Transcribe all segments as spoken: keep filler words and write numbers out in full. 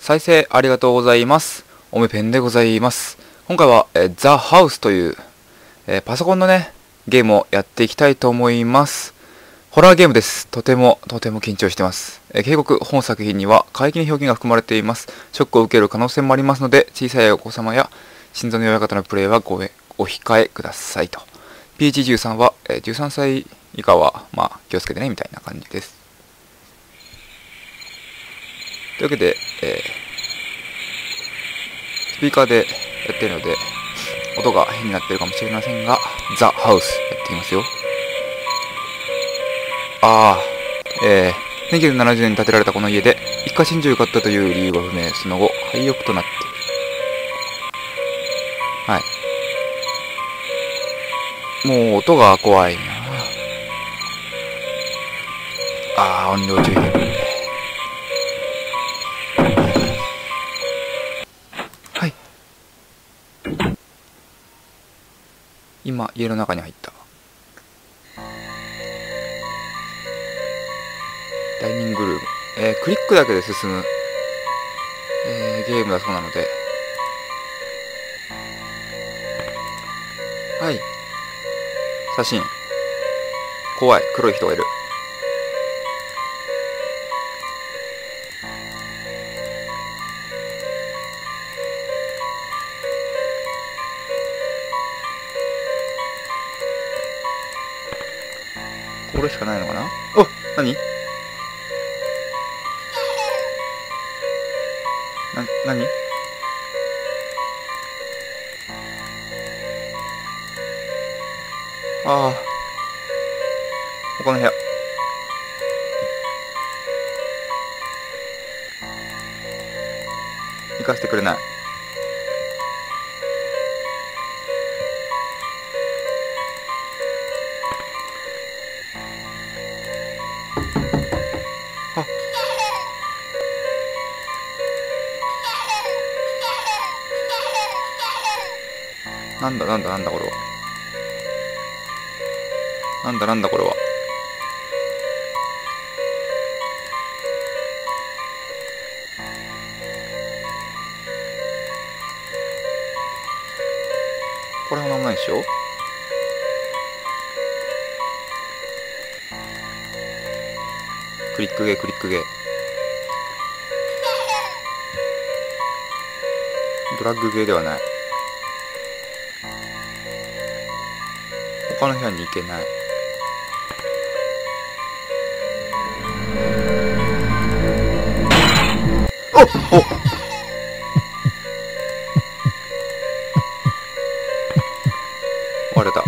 再生ありがとうございます。おめペンでございます。今回は、えー、ザ・ハウスという、えー、パソコンのね、ゲームをやっていきたいと思います。ホラーゲームです。とても、とても緊張してます。えー、警告、本作品には過激な表現が含まれています。ショックを受ける可能性もありますので、小さいお子様や心臓の弱い方のプレイはごお控えくださいと。ピージーじゅうさん は、えー、じゅうさんさい以下は、まあ、気をつけてね、みたいな感じです。というわけで、えー、スピーカーでやっているので、音が変になってるかもしれませんが、ザ・ハウスやっていきますよ。あー、えー、せんきゅうひゃくななじゅうねんに建てられたこの家で、一家心中があったという理由が不明、その後、廃屋となっている。はい。もう音が怖いな。あー、音量注意で。はい。今、家の中に入った。ダイニングルーム。えー、クリックだけで進む、えー、ゲームだそうなので。はい。写真。怖い。黒い人がいる。これしかないのかな。お、何な、何ああ。他の部屋。行かせてくれない。あ。なんだなんだなんだこれは。なんだなんだこれは。これはなんもないでしょ。クリックゲークリックゲー。ドラッグゲーではない。他の部屋に行けない。おっおっ割れた。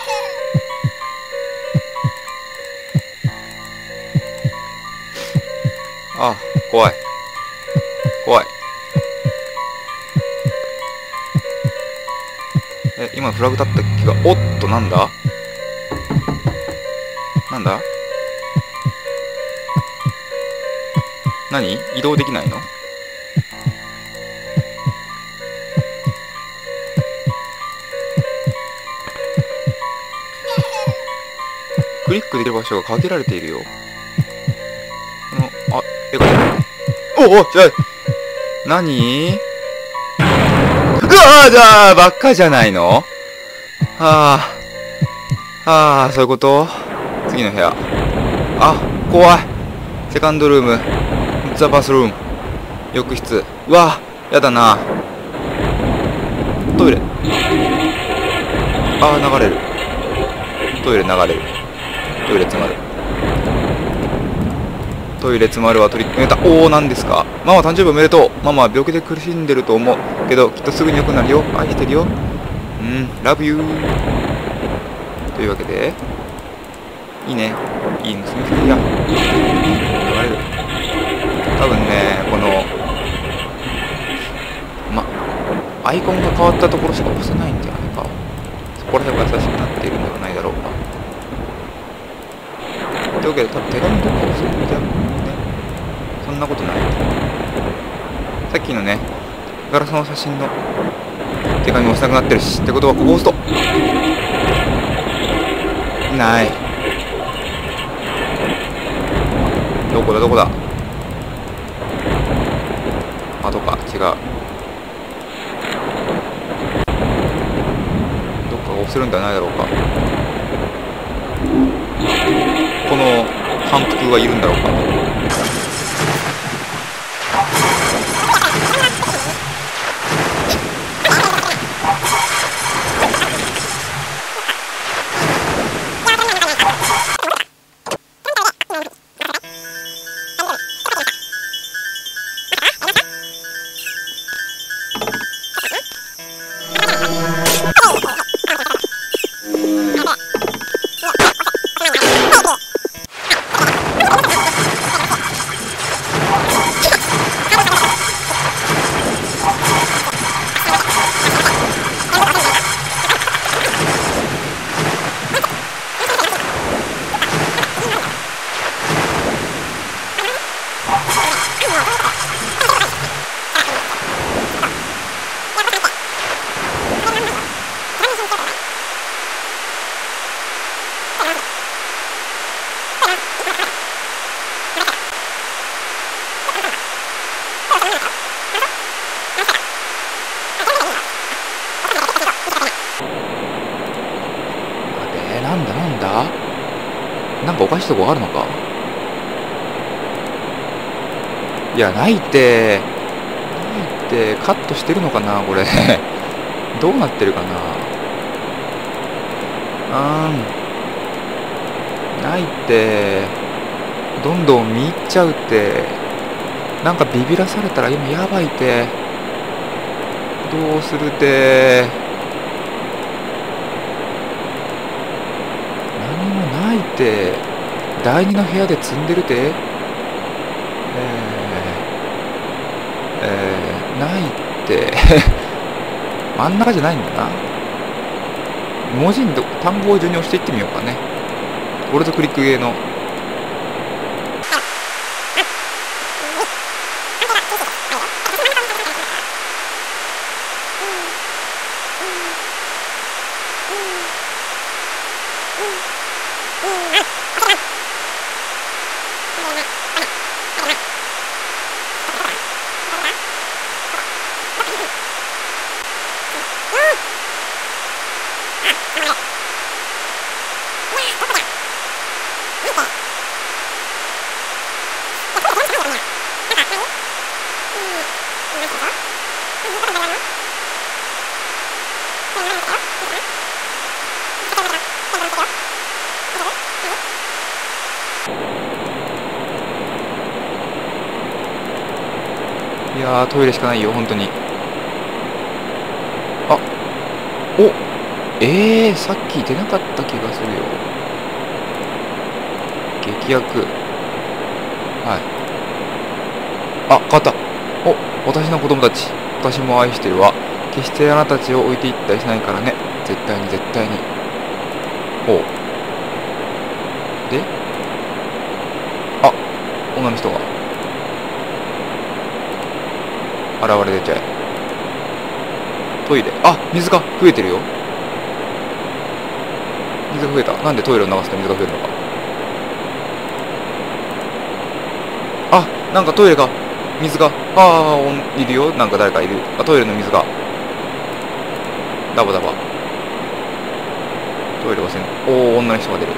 ああ、怖い怖い。え、今フラグ立った気が。おっと、なんだなんだ何移動できないの。クリックできる場所が限られているよ。この、あ、絵が。おお、じゃあ、何うわーじゃあ、ばっかじゃないの。はあ、はあ、そういうこと。次の部屋。あ、怖い。セカンドルーム。ザ・バスルーム。浴室。うわ、やだな。トイレ。あー、流れる。トイレ流れる。トイレ詰まる。トイレ詰まるはトリックメーター。おお、何ですか。ママ誕生日おめでとう。ママは病気で苦しんでると思うけどきっとすぐに良くなるよ。愛してるよ。うん、ラブユー。というわけでいいね。いい娘さんや。流れる。多分ね、このまアイコンが変わったところしか押せないんじゃないか。そこら辺が優しくなっているのではないだろうか。というわけで多分手紙とか押せるんじゃんね。そんなことない。さっきのねガラスの写真の手紙も押せなくなってるし、ってことはここ押すとない。どこだどこだ。 窓か、違う。どっかが押せるんではないだろうか。この反復はいるんだろうか。なんだなんだ、なんかおかしいとこあるのか。いや、ないって、ないって、カットしてるのかな、これ。どうなってるかな。あーん。ないって、どんどん見入っちゃうって。なんかビビらされたら今やばいって。どうするって。何もないって。だいにの部屋で積んでるて。えー、えー、ないって真ん中じゃないんだな。文字にど単語を順に押していってみようかね。オルトクリックゲーのいやー、トイレしかないよ、本当に。あ、お、えー、さっき出なかった気がするよ。劇薬。はい。あ、変わった。お、私の子供たち。私も愛してるわ。決してあなたたちを置いていったりしないからね。絶対に絶対に。ほう。で、あ、女の人が。現れ出ちゃえ。トイレ。あ、水が増えてるよ。水が増えた。なんでトイレを流すと水が増えるのか。あ、なんかトイレが、水が、ああ、いるよ。なんか誰かいる。あ、トイレの水が。ダバダバ。トイレはせん。おお、女の人が出る。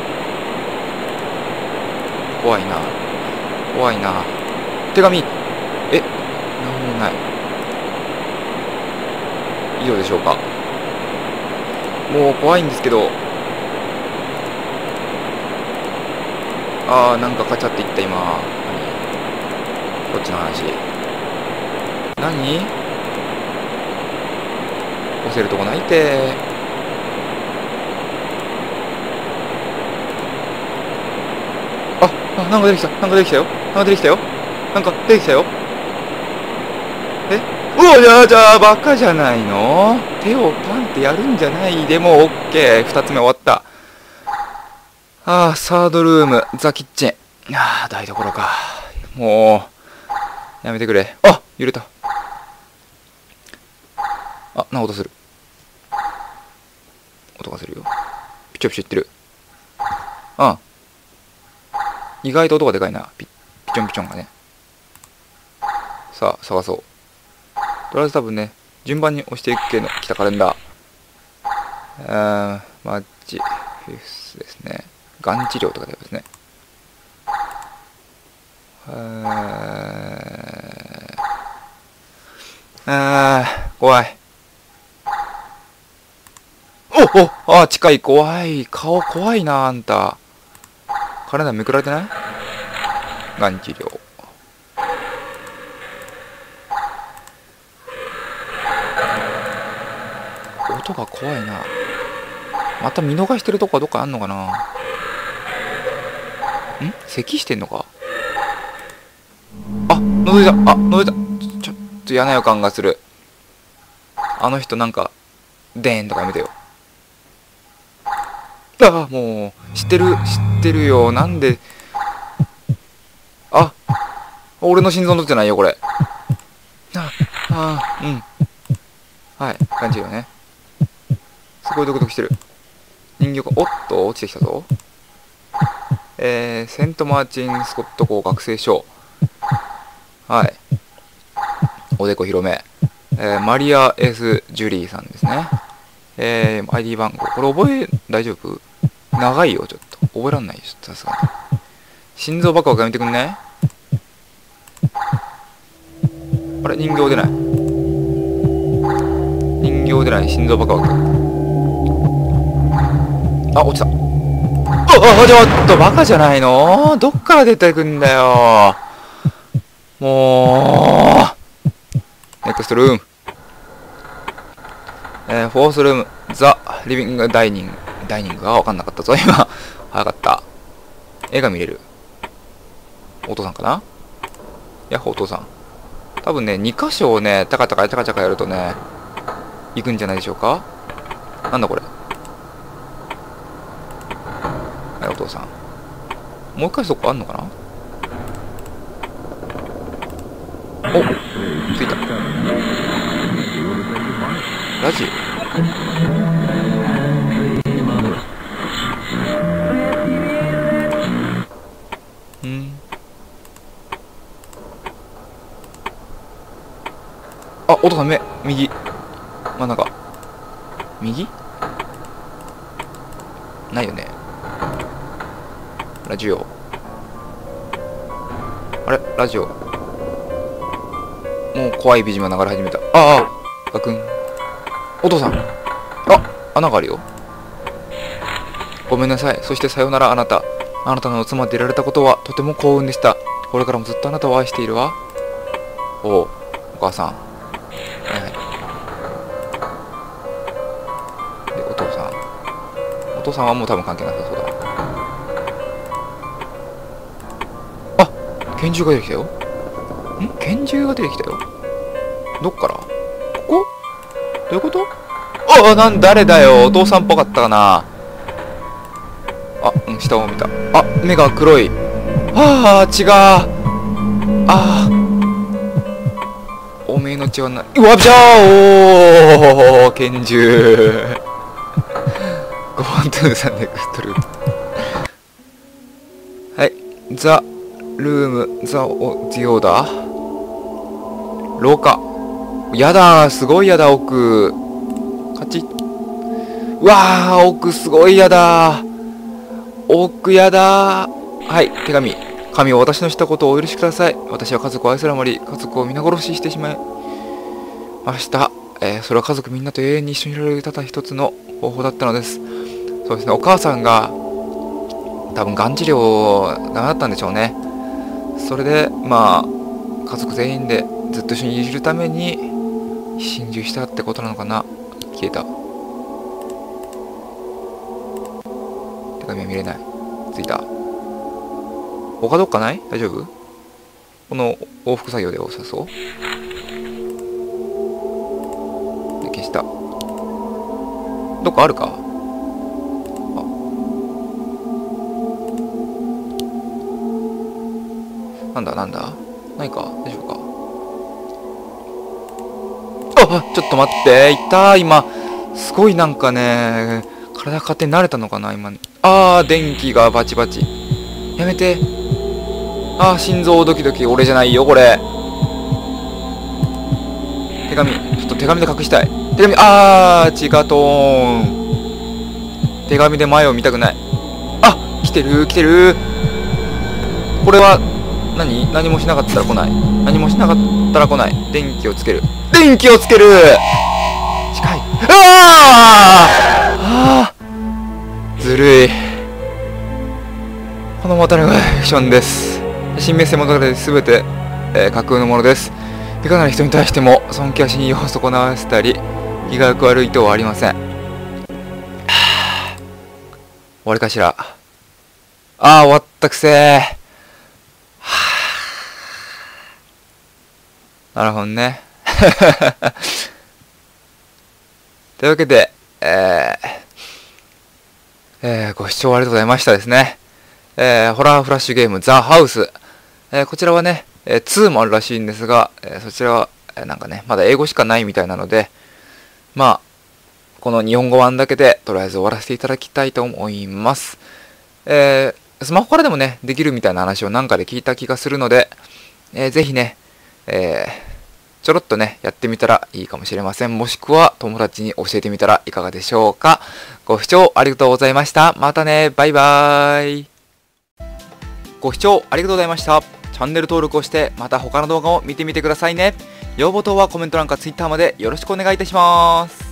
怖いな。怖いな。手紙。え、なんもない。以上でしょうか。もう怖いんですけど。ああ、なんかカチャっていった今。何こっちの話。何押せるとこないって。あ、あ、なんか出てきた。なんか出てきたよ。なんか出てきたよ。なんか出てきたよ。え、うわ、じゃあ、じゃあ、バカじゃないの。手をパンってやるんじゃない。でも、オッケー。二つ目終わった。ああ、サードルーム、ザ・キッチン。ああ、台所か。もう、やめてくれ。あ、揺れた。あ、な音する。音がするよ。ピチョピチョいってる。うん。意外と音がでかいな。ピピチョンピチョンがね。 さあ探そう。とりあえず多分ね順番に押していく系の来たカレンダー。あーマッチフィフスですね。がん治療とかですね。あー怖い。おおあ近い。怖い。顔怖いなあんた。カレンダーめくられてない？がん治療。音が怖いな。また見逃してるとこはどっかあんのかな。ん咳してんのか。あ覗いた。あ覗いた。ちょっと嫌な予感がする。あの人なんかでーんとかやめてよ。あもう知ってる知ってるよ。なんで。あ俺の心臓乗ってないよこれ。ああうんはい感じよね。すごいドクドクしてる。人形がおっと落ちてきたぞ。えー、セントマーチン・スコット校学生証。はい。おでこ広め。えー、マリア・エス・ジュリーさんですね。えー、アイディー 番号。これ覚え、大丈夫？長いよ、ちょっと。覚えらんないよ、ちょっとさすがに。心臓バカバカやめてくんね。あれ、人形出ない。人形出ない、心臓バカバカ。あ、落ちた。あ、ちょっとバカじゃないの？どっから出てくんだよ。もう。ネクストルーム。えー、フォースルーム。ザ・リビング・ダイニング。ダイニングがわかんなかったぞ、今。早かった。絵が見れる。お父さんかな？やっほ、お父さん。多分ね、に箇所をね、タカタカタカタカやるとね、行くんじゃないでしょうか？なんだこれ。はい、お父さん。もう一回そこあんのかな？お、着いた。ラジオ。んあ、お父さん目、右。真ん中。右？ないよね。ラジオ。あれラジオ。もう怖いビジムが流れ始めた。ああガクン。お父さん。あ穴があるよ。ごめんなさい。そしてさよならあなた。あなたの妻でいられたことはとても幸運でした。これからもずっとあなたを愛しているわ。おお、お母さん。はいはい。で、お父さん。お父さんはもう多分関係なさそうだ。あ、拳銃が出てきたよ。ん？拳銃が出てきたよ。どっから？ここ？どういうこと？ああ、なん、誰だよ。お父さんっぽかったかな。あ、うん、下を見た。あ、目が黒い。ああ、血が。ああ。おめえの血はな、うわ、じゃあ、おお、拳銃。ゴートゥーさんネクストルーム。はい、ザ・ルーム、ザ・オ・ディオーダー。廊下。やだー、すごいやだ、奥。カチッ。うわー、奥すごいやだー。奥やだー。はい、手紙。神は私のしたことをお許しください。私は家族を愛するあまり、家族を皆殺ししてしまいました。えー、それは家族みんなと永遠に一緒にいられるただ一つの方法だったのです。そうですね、お母さんが、多分がん治療ダメだったんでしょうね。それで、まあ、家族全員でずっと一緒にいるために、心中したってことなのかな。消えた。手紙は見れない。ついた。他どっかない？大丈夫？この往復作業で良さそう。で、消した。どっかあるか？あ。なんだなんだ？ないか？大丈夫か？あ、ちょっと待って。いた今。すごいなんかね、体勝手に慣れたのかな今。あー、電気がバチバチ。やめて。あー、心臓ドキドキ。俺じゃないよ、これ。 手紙、ちょっと手紙で隠したい。手紙、あー、チカトーン。手紙で前を見たくない。あ、来てる、来てる。これは、何何もしなかったら来ない。何もしなかったら来ない。電気をつける。電気をつける。近い。ああーずるい。この渡るがフィクションです。新メッセ物語すべて、えー、架空のものです。いかなる人に対しても尊敬や信用を損なわせたり気が悪い意図はありません。終わりかしら。ああ、終わったくせー。なるほどね。というわけで、えーえー、ご視聴ありがとうございましたですね。えー、ホラーフラッシュゲームザ・ハウス。えー、こちらはね、えー、ツーもあるらしいんですが、えー、そちらは、えー、なんかね、まだ英語しかないみたいなので、まあ、この日本語版だけで、とりあえず終わらせていただきたいと思います。えー、スマホからでもね、できるみたいな話をなんかで聞いた気がするので、えー、ぜひね、えー、ちょろっとね、やってみたらいいかもしれません。もしくは友達に教えてみたらいかがでしょうか。ご視聴ありがとうございました。またね、バイバーイ。ご視聴ありがとうございました。チャンネル登録をして、また他の動画を見てみてくださいね。要望等はコメント欄か Twitter までよろしくお願いいたします。